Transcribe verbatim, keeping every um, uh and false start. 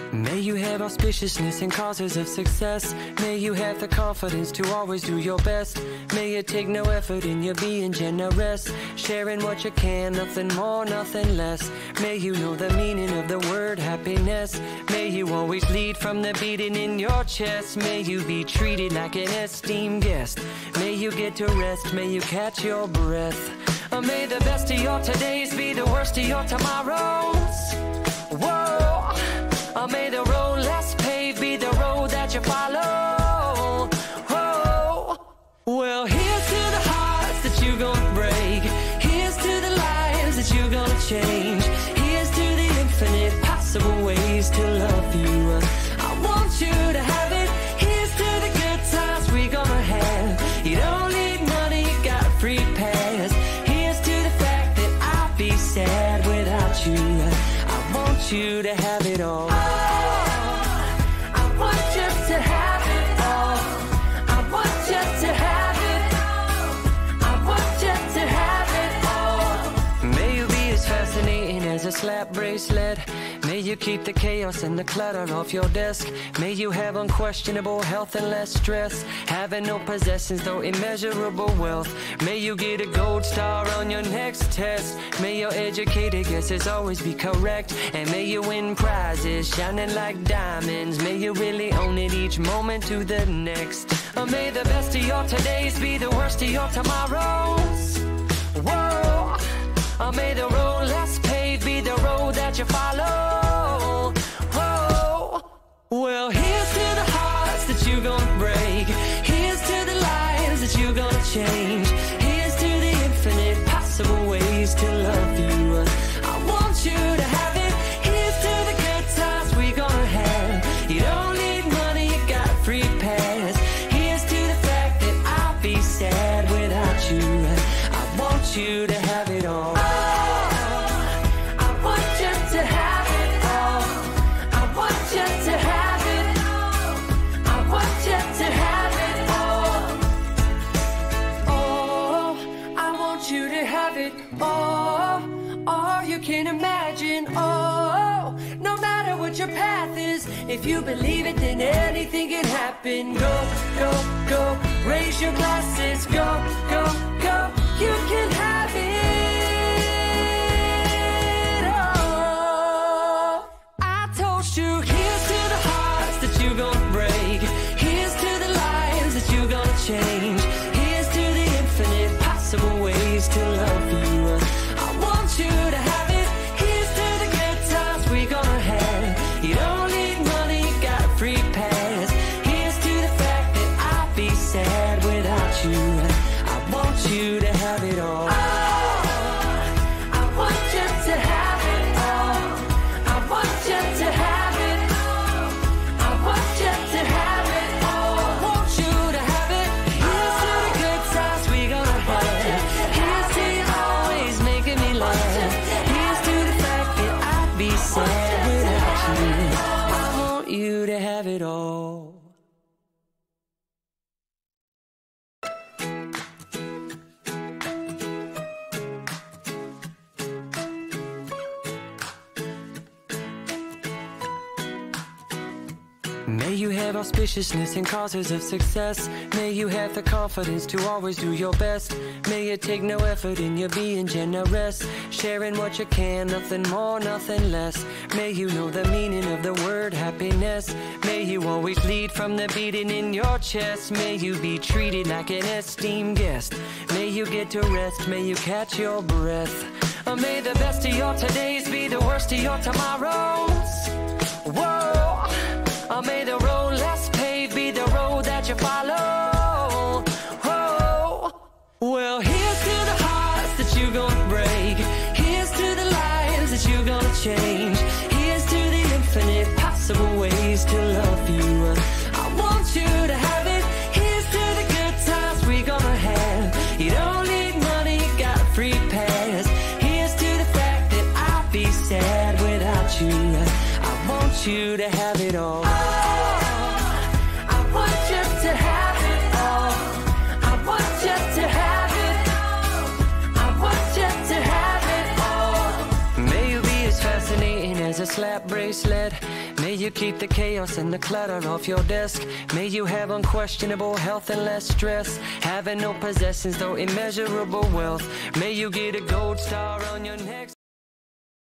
May you have auspiciousness and causes of success. May you have the confidence to always do your best. May you take no effort in your being generous, sharing what you can, nothing more, nothing less. May you know the meaning of the word happiness. May you always lead from the beating in your chest. May you be treated like an esteemed guest. May you get to rest, may you catch your breath. Or may the best of your todays be the worst of your tomorrows. Whoa. Or may the road less paved be the road that you follow. Oh, well, here's to the hearts that you're gonna break. Here's to the lives that you're gonna change. Here's to the infinite possible ways to love you. I want you to have it. Here's to the good times we're gonna have. You don't need money, you got a free pass. Here's to the fact that I'll be sad without you. I want you to have it all. As a slap bracelet, may you keep the chaos and the clutter off your desk. May you have unquestionable health and less stress. Having no possessions, though immeasurable wealth. May you get a gold star on your next test. May your educated guesses always be correct. And may you win prizes shining like diamonds. May you really own it each moment to the next. Or may the best of your todays be the worst of your tomorrows. Whoa. Or may the road less paved be the road that you follow. Oh, well, here's to the hearts that you're gonna break. Here's to the lives that you're gonna change. Here's to the infinite possible ways to love you. I want you to have it. Here's to the good times we're gonna have. You don't need money, you got a free pass. Here's to the fact that I'll be sad without you. I want you to have it all. Oh, all you can imagine. Oh, no matter what your path is, if you believe it, then anything can happen. Go, go, go, raise your glasses. Go, go, go, you can have it. Oh, I told you, here's to the hearts that you're gonna break. Here's to the lives that you're gonna change. Here's to the infinite possible ways to love you. I want you to have it. Here's to the good times we're gonna have. You don't need money, you got a free pass. Here's to the fact that I'll be sad without you. I want you to have it all. I want you to have it all. I want you to have it. I want you to have it all. I want you to have it. Here's to the good times we're gonna have. Here's to you always making me laugh. Here's to the fact that I'd be sad without you. I want you to have it all. May you have auspiciousness and causes of success. May you have the confidence to always do your best. May you take no effort in your being generous, sharing what you can, nothing more, nothing less. May you know the meaning of the word happiness. May you always lead from the beating in your chest. May you be treated like an esteemed guest. May you get to rest, may you catch your breath. Or may the best of your todays be the worst of your tomorrows. Whoa. Or may the road less paved be the road that you follow. Oh, well, here's to the hearts that you're gonna break. Here's to the lives that you're gonna change. Here's to the infinite possible ways to love you. I want you to have it. Here's to the good times we're gonna have. You don't need money, you got a free pass. Here's to the fact that I'll be sad without you. I want you to have it all. As a slap bracelet. May you keep the chaos and the clutter off your desk. May you have unquestionable health and less stress. Having no possessions though immeasurable wealth. May you get a gold star on your neck.